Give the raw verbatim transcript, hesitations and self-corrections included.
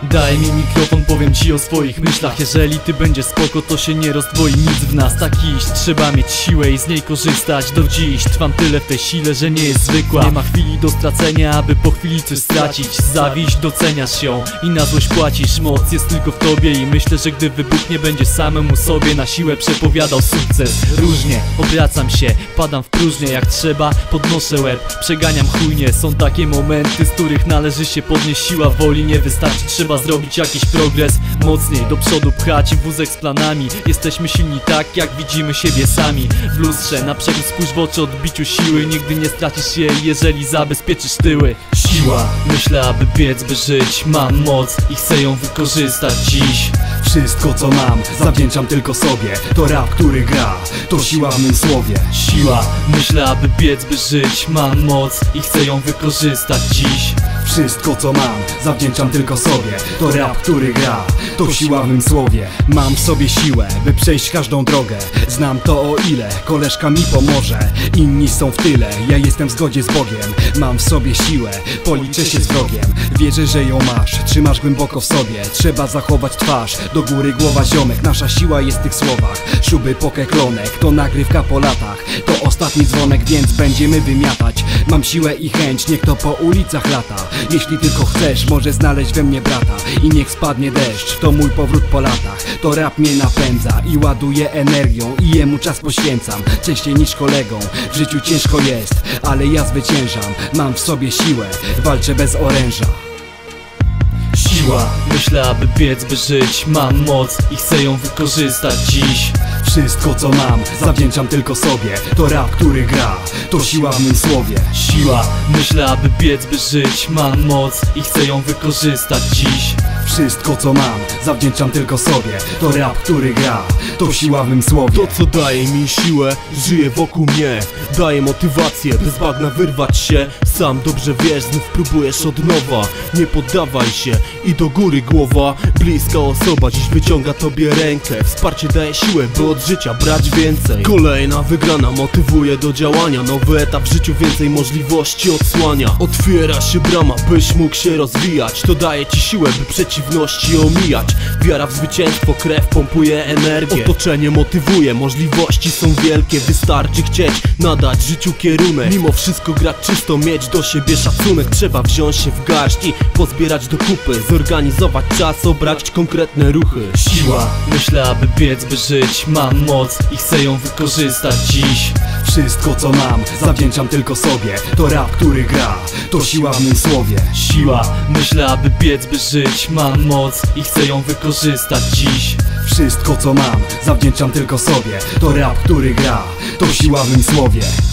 Daj mi mikrofon, powiem ci o swoich myślach. Jeżeli ty będziesz spoko, to się nie rozdwoi nic w nas. Tak iść, trzeba mieć siłę i z niej korzystać. Do dziś trwam tyle w tej sile, że nie jest zwykła. Nie ma chwili do stracenia, aby po chwili coś stracić. Zawiść, doceniasz ją i na złość płacisz. Moc jest tylko w tobie i myślę, że gdy wybuchnie, będziesz samemu sobie na siłę przepowiadał sukces. Różnie, obracam się, padam w próżnię. Jak trzeba, podnoszę łeb, przeganiam chujnie. Są takie momenty, z których należy się podnieść. Siła woli nie wystarczy, trzeba zrobić jakiś progres. Mocniej do przodu pchać wózek z planami. Jesteśmy silni tak, jak widzimy siebie sami. W lustrze na przekór spójrz w oczy odbiciu siły. Nigdy nie stracisz jej, jeżeli zabezpieczysz tyły. Siła, myślę, aby biec, by żyć. Mam moc i chcę ją wykorzystać dziś. Wszystko co mam, zawdzięczam tylko sobie. To rap, który gra, to siła w mym słowie. Siła, myślę, aby biec, by żyć. Mam moc i chcę ją wykorzystać dziś. Wszystko co mam, zawdzięczam tylko sobie. To rap, który gra, to siła w mym słowie. Mam w sobie siłę, by przejść każdą drogę. Znam to, o ile koleżka mi pomoże. Inni są w tyle, ja jestem w zgodzie z Bogiem. Mam w sobie siłę, policzę się z wrogiem. Wierzę, że ją masz, trzymasz głęboko w sobie. Trzeba zachować twarz, do góry głowa ziomek. Nasza siła jest w tych słowach. Szuby pokeklonek, to nagrywka po latach. To ostatni dzwonek, więc będziemy wymiatać. Mam siłę i chęć, niech to po ulicach lata. Jeśli tylko chcesz, może znaleźć we mnie brata. I niech spadnie deszcz, to mój powrót po latach. To rap mnie napędza i ładuje energią. I jemu czas poświęcam, częściej niż kolegą. W życiu ciężko jest, ale ja zwyciężam. Mam w sobie siłę, walczę bez oręża. Siła, myślę, aby biec, by żyć. Mam moc i chcę ją wykorzystać dziś. Wszystko co mam, zawdzięczam tylko sobie. To rap, który gra, to siła w mym słowie. Siła, myślę, aby biec, by żyć. Mam moc i chcę ją wykorzystać dziś. Wszystko co mam, zawdzięczam tylko sobie. To rap, który gra, to siła w mym słowie. To co daje mi siłę, żyje wokół mnie. Daje motywację, bez bagna wyrwać się. Sam dobrze wiesz, znów próbujesz od nowa. Nie poddawaj się i do góry głowa. Bliska osoba dziś wyciąga tobie rękę. Wsparcie daje siłę, by od życia brać więcej. Kolejna wygrana motywuje do działania. Nowy etap w życiu więcej możliwości odsłania. Otwiera się brama, byś mógł się rozwijać. To daje ci siłę, by przeciwności omijać. Wiara w zwycięstwo, krew pompuje energię. Otoczenie motywuje, możliwości są wielkie. Wystarczy chcieć nadać życiu kierunek. Mimo wszystko grać czysto, mieć do siebie szacunek. Trzeba wziąć się w garść i pozbierać do kupy. Zorganizować czas, obrać konkretne ruchy. Siła, myślę, aby biec, by żyć. Mam moc i chcę ją wykorzystać dziś. Wszystko co mam, zawdzięczam tylko sobie. To rap, który gra, to siła w mym słowie. Siła, myślę, aby biec, by żyć. Mam moc i chcę ją wykorzystać dziś. Wszystko co mam, zawdzięczam tylko sobie. To rap, który gra, to siła w mym słowie.